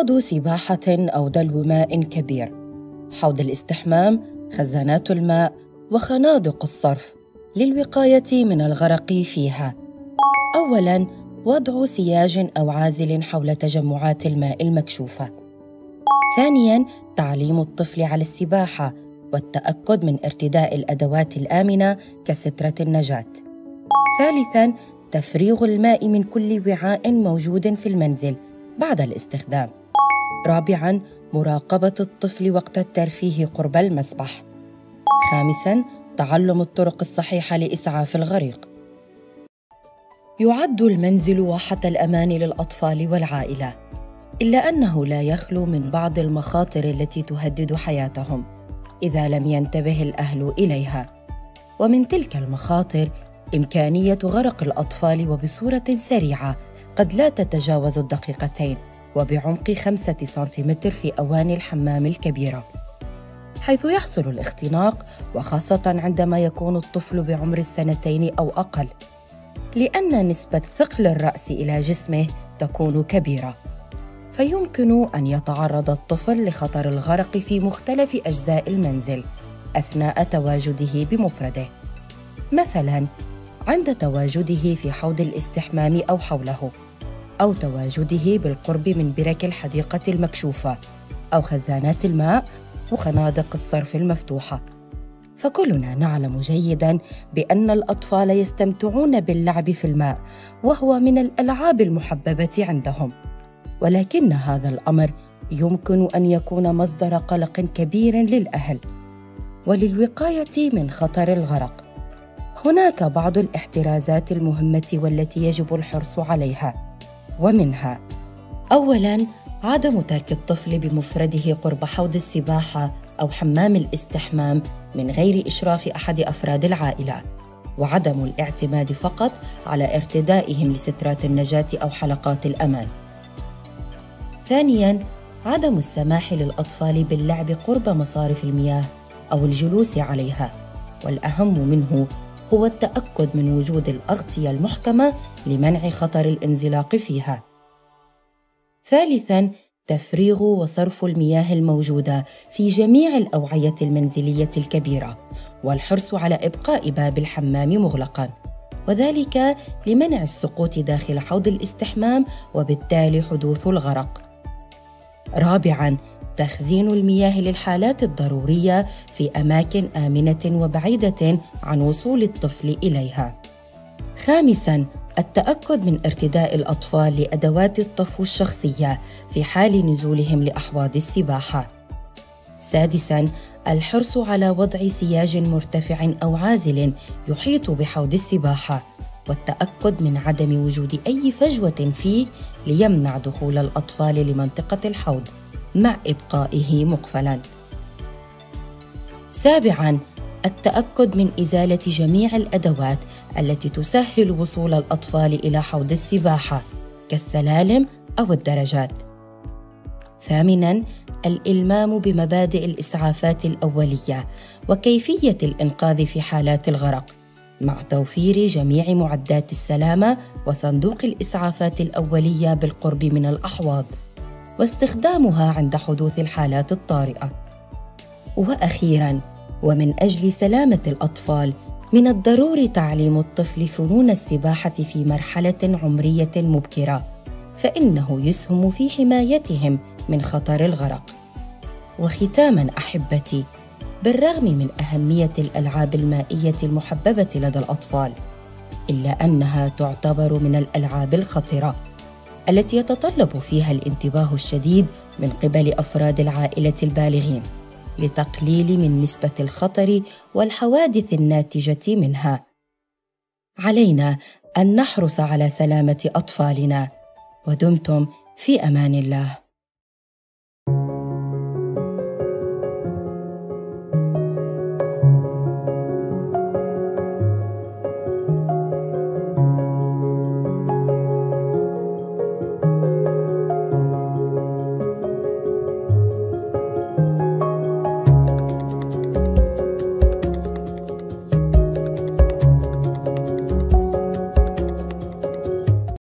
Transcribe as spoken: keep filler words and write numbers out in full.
حوض سباحة أو دلو ماء كبير، حوض الاستحمام، خزانات الماء، وخنادق الصرف للوقاية من الغرق فيها. أولاً، وضع سياج أو عازل حول تجمعات الماء المكشوفة. ثانياً، تعليم الطفل على السباحة والتأكد من ارتداء الأدوات الآمنة كسترة النجاة. ثالثاً، تفريغ الماء من كل وعاء موجود في المنزل بعد الاستخدام. رابعاً، مراقبة الطفل وقت الترفيه قرب المسبح. خامساً، تعلم الطرق الصحيحة لإسعاف الغريق. يعد المنزل واحة الأمان للأطفال والعائلة، إلا أنه لا يخلو من بعض المخاطر التي تهدد حياتهم إذا لم ينتبه الأهل إليها. ومن تلك المخاطر إمكانية غرق الأطفال وبصورة سريعة قد لا تتجاوز الدقيقتين، وبعمق خمسة سنتيمتر في أواني الحمام الكبيرة، حيث يحصل الاختناق، وخاصة عندما يكون الطفل بعمر السنتين أو أقل، لأن نسبة ثقل الرأس إلى جسمه تكون كبيرة، فيمكن أن يتعرض الطفل لخطر الغرق في مختلف أجزاء المنزل أثناء تواجده بمفرده، مثلاً عند تواجده في حوض الاستحمام أو حوله، أو تواجده بالقرب من برك الحديقة المكشوفة، أو خزانات الماء وخنادق الصرف المفتوحة. فكلنا نعلم جيداً بأن الأطفال يستمتعون باللعب في الماء، وهو من الألعاب المحببة عندهم، ولكن هذا الأمر يمكن أن يكون مصدر قلق كبير للأهل. وللوقاية من خطر الغرق هناك بعض الاحترازات المهمة والتي يجب الحرص عليها، ومنها: أولاً، عدم ترك الطفل بمفرده قرب حوض السباحة أو حمام الاستحمام من غير إشراف أحد أفراد العائلة، وعدم الاعتماد فقط على ارتدائهم لسترات النجاة أو حلقات الأمان. ثانياً، عدم السماح للأطفال باللعب قرب مصارف المياه أو الجلوس عليها، والأهم منه هو التأكد من وجود الأغطية المحكمة لمنع خطر الانزلاق فيها. ثالثاً، تفريغ وصرف المياه الموجودة في جميع الأوعية المنزلية الكبيرة، والحرص على إبقاء باب الحمام مغلقاً، وذلك لمنع السقوط داخل حوض الاستحمام وبالتالي حدوث الغرق. رابعاً، تخزين المياه للحالات الضرورية في أماكن آمنة وبعيدة عن وصول الطفل إليها. خامساً، التأكد من ارتداء الأطفال لأدوات الطفو الشخصية في حال نزولهم لأحواض السباحة. سادساً، الحرص على وضع سياج مرتفع أو عازل يحيط بحوض السباحة، والتأكد من عدم وجود أي فجوة فيه ليمنع دخول الأطفال لمنطقة الحوض مع إبقائه مقفلاً. سابعاً، التأكد من إزالة جميع الأدوات التي تسهل وصول الأطفال إلى حوض السباحة كالسلالم أو الدرجات. ثامناً، الإلمام بمبادئ الإسعافات الأولية وكيفية الإنقاذ في حالات الغرق، مع توفير جميع معدات السلامة وصندوق الإسعافات الأولية بالقرب من الأحواض، واستخدامها عند حدوث الحالات الطارئة. وأخيراً، ومن أجل سلامة الأطفال، من الضروري تعليم الطفل فنون السباحة في مرحلة عمرية مبكرة، فإنه يسهم في حمايتهم من خطر الغرق. وختاماً أحبتي، بالرغم من أهمية الألعاب المائية المحببة لدى الأطفال، إلا أنها تعتبر من الألعاب الخطرة التي يتطلب فيها الانتباه الشديد من قبل أفراد العائلة البالغين لتقليل من نسبة الخطر والحوادث الناتجة منها. علينا أن نحرص على سلامة أطفالنا، ودمتم في أمان الله.